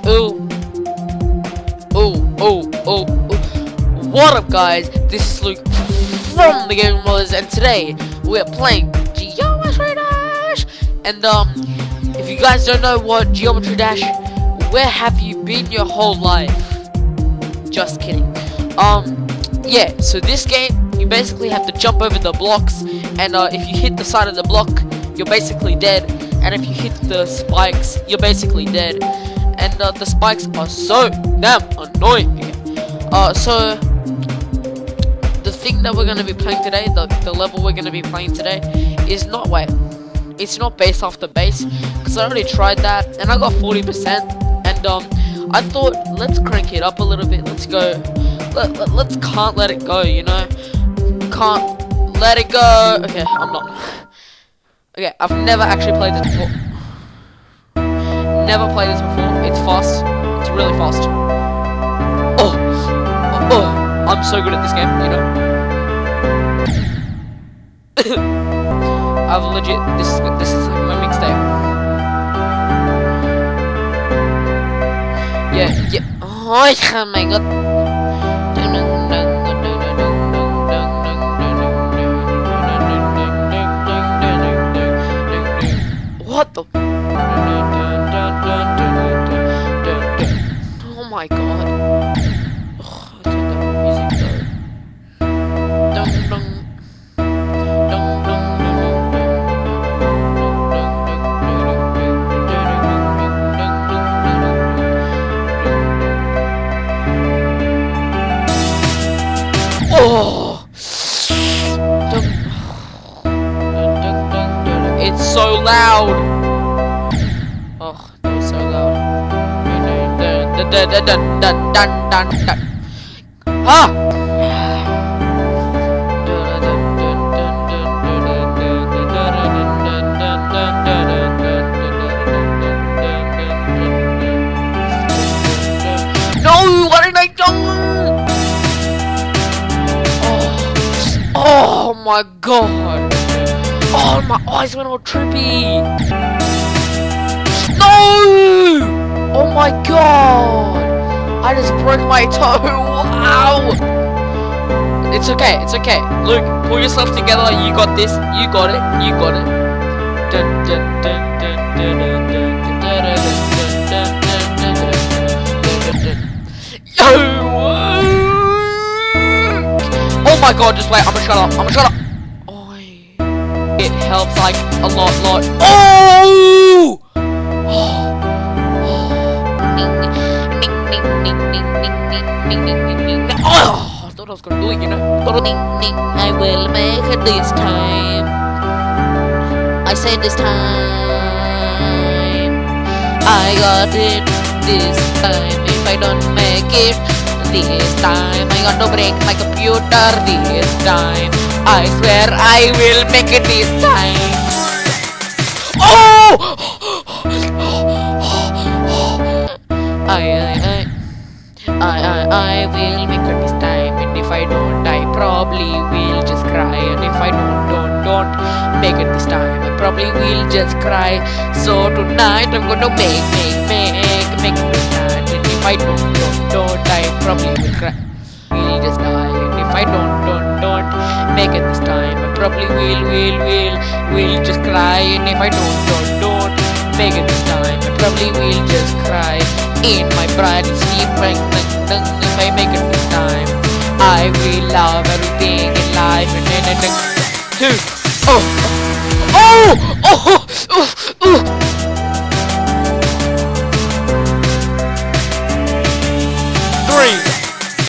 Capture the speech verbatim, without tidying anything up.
Ooh. Ooh, ooh, ooh, ooh. What up, guys? This is Luke from the Gaming Brothers, and today we're playing GeometryDash. And um, if you guys don't know what GeometryDash, where have you been your whole life? Just kidding. Um, yeah. So this game, you basically have to jump over the blocks, and uh, if you hit the side of the block, you're basically dead. And if you hit the spikes, you're basically dead. And uh, the spikes are so damn annoying. Uh, so the thing that we're gonna be playing today, the the level we're gonna be playing today, is not wait, it's not base after base, because I already tried that and I got forty percent. And um, I thought let's crank it up a little bit. Let's go. Let, let let's can't let it go. You know, can't let it go. Okay, I'm not. Okay, I've never actually played this before. Never played this before. It's fast. It's really fast. Oh, oh, oh. I'm so good at this game, you know. I've legit. This is this is my mixtape. Yeah, yeah. Oh my god. What the? Oh my god. Oh, I turned down the music though. Dun, dun. Dun, dun, oh! It's so loud. Oh, that was so loud. Dun dun dun dun dun dun dun dun. Ah! No! What did I do? Oh, oh my god! Oh, my eyes went all trippy. No! Oh my god! I just broke my toe. Wow! It's okay. It's okay. Luke, pull yourself together. You got this. You got it. You got it. Dun, dun, dun, dun, dun, dun, dun, dun, dun, dun. Yo! Oh my god! Just wait. I'm gonna shut up. I'm gonna shut up. It helps like a lot, lot. Oh! Oh! I thought I was gonna do it, you know. I will make it this time. I said this time. I got it this time. If I don't make it this time, I got to break my computer this time. I swear I will make it this time. Oh! I, I, I, I, I will make it this time. And if I don't, I probably will just cry. And if I don't, don't, don't make it this time, I probably will just cry. So tonight I'm gonna make, make, make, make it this time. And if I don't, don't, don't, I probably will cry. Will just die. And if I don't, don't, don't make it this time, I probably will, will, will, will just cry. And if I don't, don't, don't make it this time, I probably will just cry in my bloody sleep. If I make it this time, I will love everything in life. And then, and then, two, oh, oh, oh, oh, oh,